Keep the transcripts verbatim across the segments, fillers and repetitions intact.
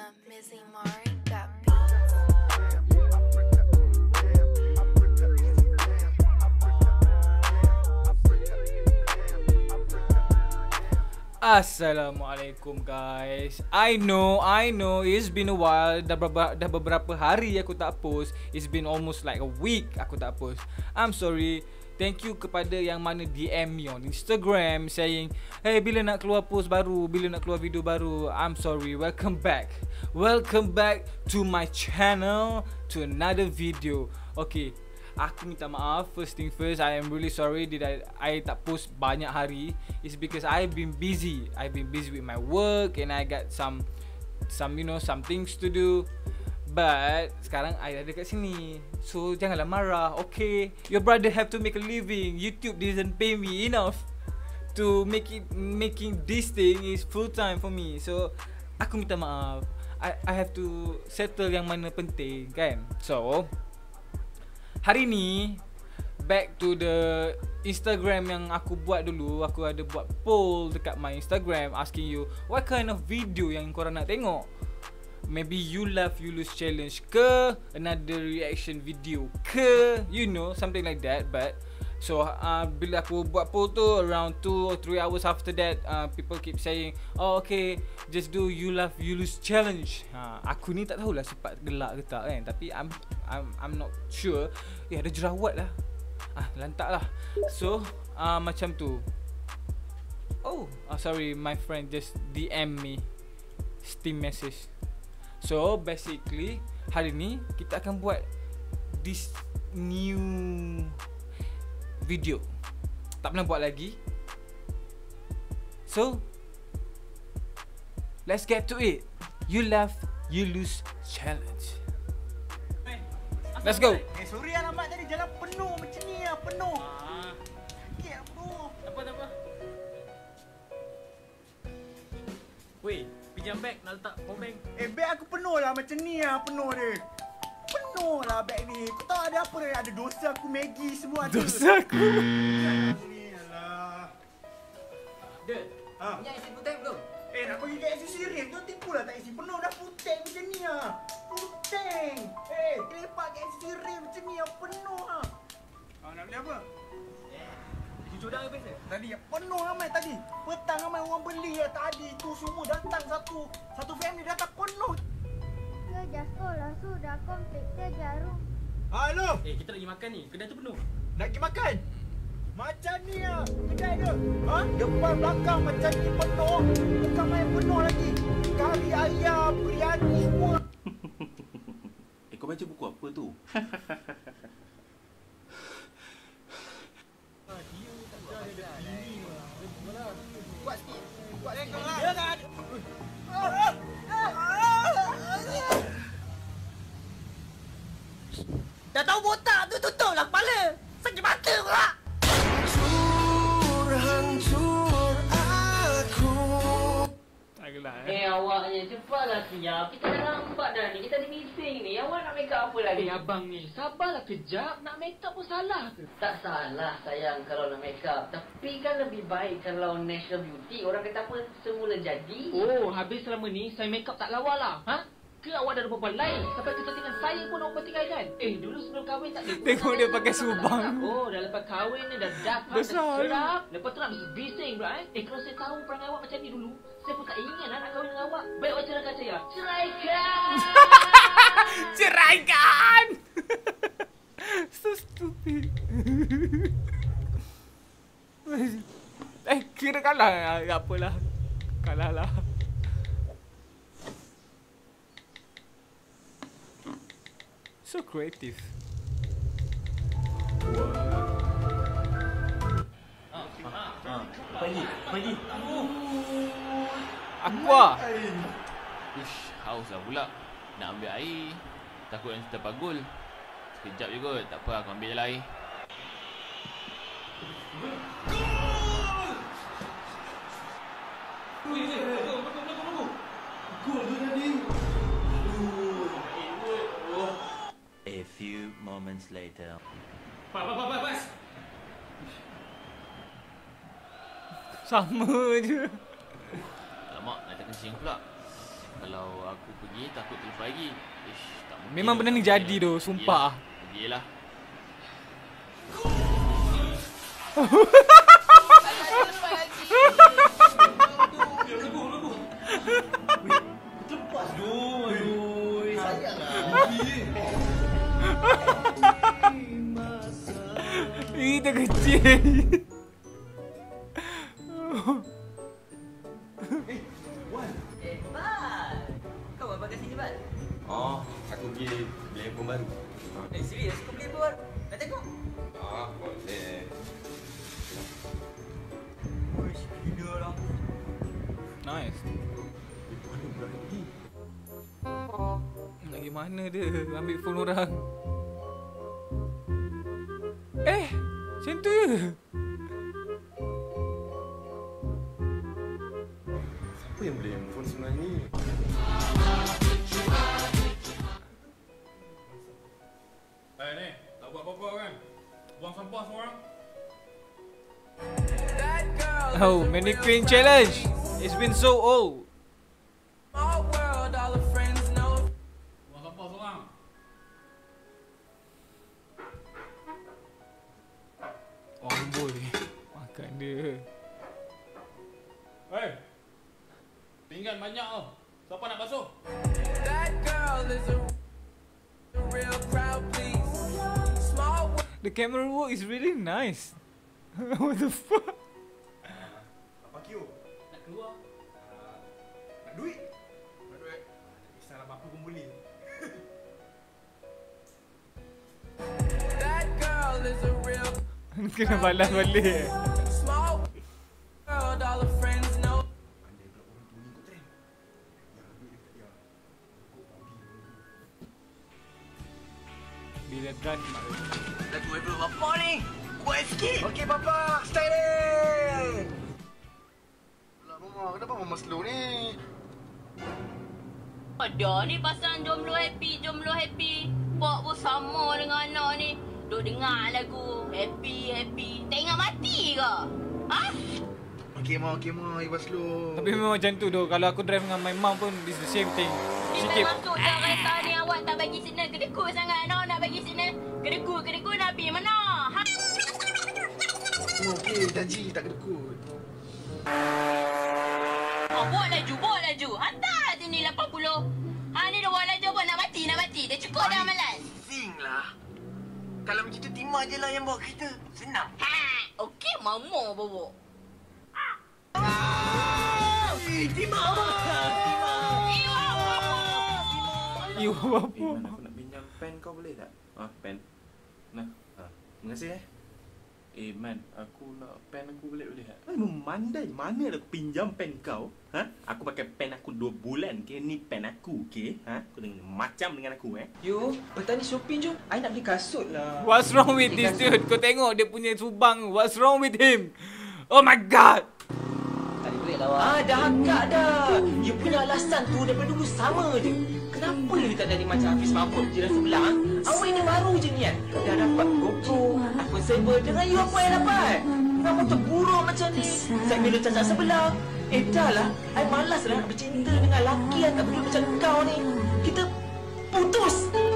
Mizzy Mari got beats. Assalamualaikum guys. I know, I know it's been a while. Dah beberapa, dah beberapa hari aku tak post. It's been almost like a week aku tak post. I'm sorry. Thank you kepada yang mana D M me on Instagram saying, hey, bila nak keluar post baru, bila nak keluar video baru. I'm sorry. Welcome back. Welcome back to my channel, to another video. Okay, aku minta maaf. First thing first, I am really sorry that I, I tak post banyak hari. It's because I've been busy. I've been busy with my work and I got some some you know some things to do. But sekarang I ada kat sini, so janganlah marah. Okay, your brother have to make a living. YouTube doesn't pay me enough to make it making this thing is full time for me. So aku minta maaf. I I have to settle yang mana penting kan. So hari ni back to the Instagram yang aku buat dulu. Aku ada buat poll dekat my Instagram asking you what kind of video yang korang nak tengok. Maybe you laugh you lose challenge ke, another reaction video ke, you know, something like that. But so uh, bila aku buat poll tu around two or three hours after that, uh, people keep saying, oh okay, just do you laugh you lose challenge. ha, Aku ni tak tahulah sempat gelak ke tak kan, tapi I'm I'm, I'm not sure. Eh, ada jerawat lah. Ah, lantak lah. So uh, macam tu. Oh uh, sorry, my friend just D M me Steam message. So basically hari ni kita akan buat this new video. Tak pernah buat lagi. So let's get to it. You laugh you lose challenge. Let's go. Eh, sorry alamak tadi jalan penuh macam ni lah, penuh. Ah, Sakit lah bro. tak apa tak apa. Weh, pinjam beg nak letak power bank. Eh, beg aku penuh lah macam ni lah, penuh dia. Penuh lah beg ni. Kau tahu ada apa dia? Ada dosa aku, Maggi semua ada. Dosa aku. Ni alah. Dek, Ha. minyak isi putih belum? Eh, nak pergi kat aksesori tu tipu lah tak isi penuh dah puteng macam ni lah. Puteng. Eh, lepak kat aksesori macam ni lah, penuh lah. Ah, nak beli apa? Isi codang ke biasa? Tadi penuh ramai tadi. Petang ramai orang beli lah tadi. Tu semua datang satu. Satu family datang penuh. Kerja sekolah sudah komplit jarum. Halo. Eh, kita nak pergi makan ni. Kedai tu penuh. Nak pergi makan? Macam ni lah kedai dia. Ha? Depan belakang macam ni penuh. Bukan main penuh lagi. Kari ayam, biryani semua. Eh, kau baca buku apa tu? Buat sikit. Buat sikit lah. Ya kan? Dah tahu botak tu tutup lah kepala. Sakit mata pula. Agaklah Eh awaknya cepatlah siap. Kita dah lambat dah ni. Kita ada meeting ni. Awak nak make up apa lagi? Eh, abang ni, sabarlah kejap. Nak make up pun salah ke? Tak salah sayang kalau nak make up. Tapi kan lebih baik kalau natural beauty. Orang kata apa? Semula jadi. Oh, habis selama ni saya make up tak lawa lah. Ha? Ke awak ada perempuan lain? Sampai kepentingan saya pun awak pertikaikan. Eh, dulu sebelum kahwin tak ada. Tengok dia pakai subang. Oh, dah lepas kahwin ni dah dah dah Besar. sedap. Lepas tu nak bising pula eh. Eh, kalau saya tahu perangai awak macam ni dulu, saya pun tak ingin lah nak kahwin dengan awak. Baik awak ceraikan saya. Ceraikan! Ceraikan. So stupid. Eh, kira kalah. Tak apalah. Kalah lah. So creative. Pergi, pergi. Aqua. Ush, haus lah pula. Nak ambil air. Takut yang terpagul. Sekejap je kot. Tak apa, aku ambil je lah air. A few moments later. Pas, pas, pas, pas. Sama je. Alamak, nak terkencing pula. Kalau aku pergi takut terlupa lagi. Ish, tak mungkin. Memang benda ni jadi tu, sumpah. Pergilah. Lepas tu. Aduh, sayanglah. Itu kecil. Eh, Wan. Eh, Bal. Kau apa kat sini, Bal? Oh, aku pergi beli handphone baru. Eh, serius? Kau beli apa baru? Nak tengok? Ah, boleh. Uish, gila lah. Nice. Mana pula lagi? Nak pergi mana dia? Ambil phone orang. Eh, macam tu je. Siapa yang beli handphone sebenarnya ni? Eh ni, tak buat apa-apa kan? Buang sampah semua orang. Oh, mannequin challenge. It's been so old. Buang sampah seorang. Oh, boleh. Makan dia. Hei, pinggan banyak tau. Siapa nak basuh? The camera work is really nice. What the fuck? Apa Kyo? Nak keluar. Nak duit? Nak duit? Tak kisahlah apa pun boleh. Kena balas balik. Pandai pula orang tu ni ikut trend. Ya, duit dia tak dia. Kok bagi Bila drive mak. Lagu apa bapak ni? Buat sikit. okey, Papa, styling. Lah Mama, kenapa Mama slow ni? Ada ni pasal jomblo happy, jomblo happy. Pak pun sama dengan anak ni. Duk dengar lagu happy, happy. Tak ingat mati ke? Ha? Okey Ma, okey Ma, you slow. Tapi memang macam tu tu. Kalau aku drive dengan my mum pun it's the same thing. Ni Sikit. masuk dalam kereta ni awak tak bagi signal. Kedekut sangat. No, nak bagi signal. Kedekut, kedekut nak pergi mana? Ha? Ma, okey, janji tak kedekut. Oh, buat laju, buat laju. Hantar sini lapan puluh. Ha, ni dah buat laju apa? Nak mati, nak mati. Dah cukup dah malas. Sing lah. Kalau macam tu Tima je lah yang bawa kereta. Senang. Ha, okey, mama bawa. Eh, Tima! Tima! Iwa, mama! You Eh, apa? Man, aku nak pinjam pen kau boleh tak? Ah, pen. Nah. Ah, terima kasih eh. Eh, Man, aku nak pen aku boleh boleh tak? Ay, memandai. Mana aku pinjam pen kau? Ha? Aku pakai pen aku dua bulan ke? Ni pen aku, okey? Ha? Kau dengan macam dengan aku eh. Yo, petani shopping jom. I nak beli kasut lah. What's wrong with this dude? Kau tengok dia punya subang. What's wrong with him? Oh my god. Tak ada duit lah, Wak. Ah, dah agak dah. You punya alasan tu daripada dulu sama je. Kenapa you tak jadi macam Hafiz Mahmud jiran sebelah? Ha? Awak ini baru je ni kan? Dah dapat GoPro, iPhone tujuh. Dengan you apa yang dapat? Kamu terburuk macam ni. Saya bila cacat sebelah. Eh dah lah. I malas lah nak bercinta dengan lelaki yang tak peduli macam kau ni. Kita putus.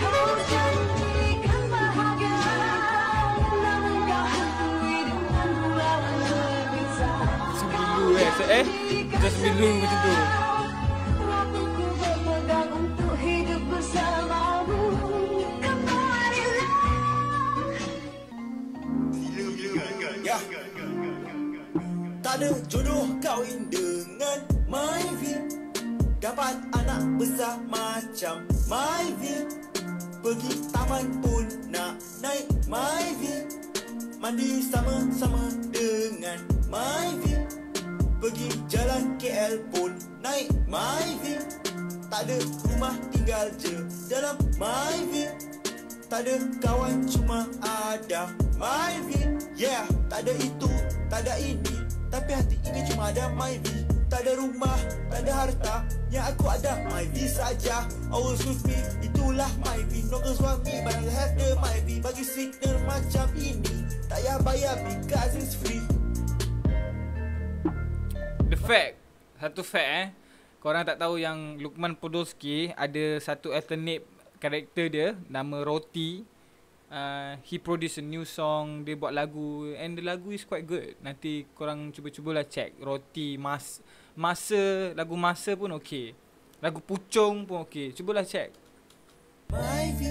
Sembilu eh. Se- eh? Just sembilu macam tu. Ya. Tak ada jodoh kahwin dengan Myvi. Dapat anak besar macam Myvi. Pergi taman pun nak naik Myvi. Mandi sama-sama dengan Myvi. Pergi jalan K L pun naik Myvi. Tak ada rumah tinggal je dalam Myvi. Tak ada kawan cuma ada Myvi. Yeah, tak ada itu, tak ada ini, tapi hati ini cuma ada Myvi. Tak ada rumah, tak ada harta, yang aku ada Myvi saja. Always with me, itulah Myvi. No girls want me, but I have the Myvi. Bagi signal macam ini, tak payah bayar because it's free. The fact, satu fact eh, korang tak tahu yang Lukman Podolski ada satu alternate karakter dia nama Roti. Uh, he produce a new song, dia buat lagu and the lagu is quite good. Nanti korang cuba-cubalah check Roti, Mas Masa, lagu Masa pun okey. Lagu Pucung pun okey. Cubalah check. Myvi.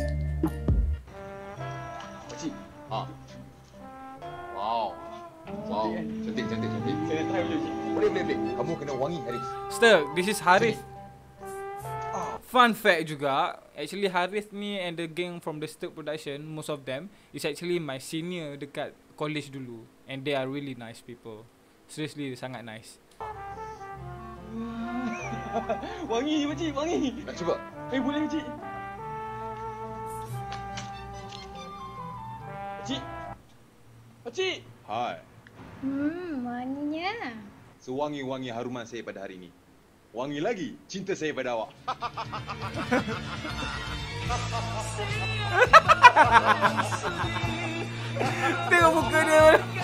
Pakcik. Ha. Wow. Wow. Cantik, cantik, cantik. Saya nak try dulu, cik. Boleh, boleh, boleh. Kamu kena wangi Haris. Stir, this is Harith. Fun fact juga, actually Harith ni and the gang from the Stir production, most of them is actually my senior dekat college dulu, and they are really nice people. Seriously, sangat nice. Wangi je, pakcik, wangi. Nak cuba? Eh, boleh, pakcik. Pakcik. Pakcik. Hai. Hmm, wanginya. Sewangi-wangi haruman saya pada hari ini. Wangi lagi cinta saya pada awak. Tengok muka dia.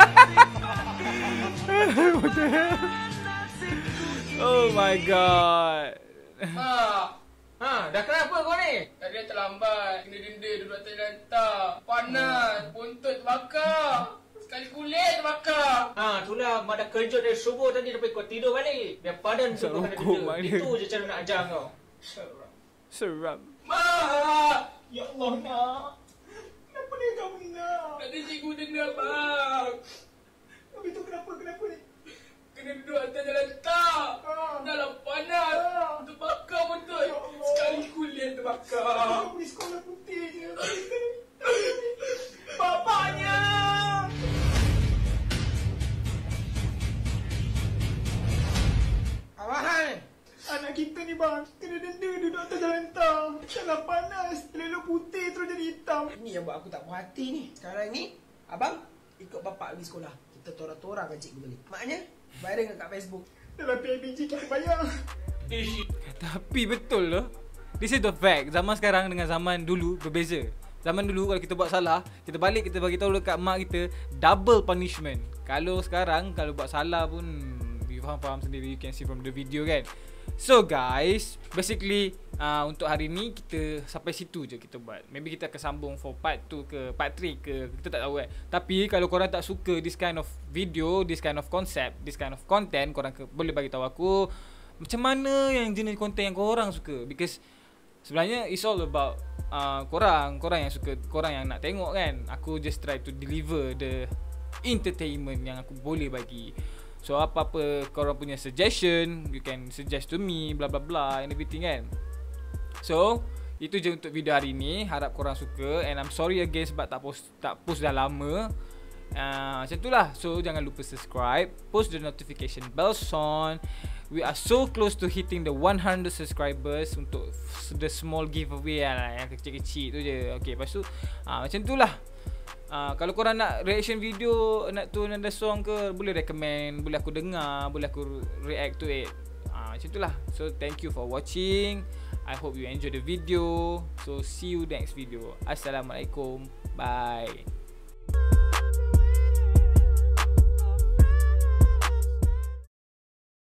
Oh my god. Ha. Ha, dah kenapa kau ni? Tadi dah terlambat, kena denda duduk atas lantak. Panas, buntut terbakar. Sekali kulit terbakar. Ha, itulah mak dah kerja dari subuh tadi sampai kau tidur balik. Biar padan tu kau kena denda. Itu je cara nak ajar kau. Seram. Seram. Ma! Ya Allah, nak. Kenapa dia kamu nak? Tadi cikgu denda bang. Habis tu kenapa, kenapa ni? Kena duduk atas jalan tak. Dalam panas. Terbakar betul. Sekali kulit terbakar. Kau pergi sekolah putih je. Bapaknya! Abang, anak kita ni bang, kena denda duduk atas jalan tang. Dalam panas, elok putih terus jadi hitam. Ini yang buat aku tak puas hati ni. Sekarang ni, abang ikut bapak pergi sekolah. Kita tora-torakan cikgu balik. Maknanya, viral kat Facebook. Dalam P I B G kita bayar. Tapi betul loh. This is the fact. Zaman sekarang dengan zaman dulu berbeza. Zaman dulu kalau kita buat salah, kita balik kita bagi tahu dekat mak kita, double punishment. Kalau sekarang kalau buat salah pun you faham-faham sendiri, you can see from the video kan. So guys, basically uh, untuk hari ni kita sampai situ je kita buat. Maybe kita akan sambung for part two ke part three ke, kita tak tahu kan. Tapi kalau korang tak suka this kind of video, this kind of concept, this kind of content, korang ke, boleh bagi tahu aku macam mana yang jenis konten yang korang suka. Because sebenarnya it's all about uh, korang, korang yang suka, korang yang nak tengok kan. Aku just try to deliver the entertainment yang aku boleh bagi. So apa-apa korang punya suggestion, you can suggest to me, bla bla bla and everything kan. So itu je untuk video hari ni. Harap korang suka. And I'm sorry again sebab tak post tak post dah lama. uh, Macam tu lah. So jangan lupa subscribe, post the notification bell on. We are so close to hitting the one hundred subscribers untuk the small giveaway lah, yang kecil-kecil tu je. Okay, lepas tu uh, macam tu lah. Uh, kalau korang nak reaction video, nak tu ada song ke, boleh recommend, boleh aku dengar, boleh aku react to it. uh, Macam tu lah. So thank you for watching. I hope you enjoy the video. So see you next video. Assalamualaikum. Bye.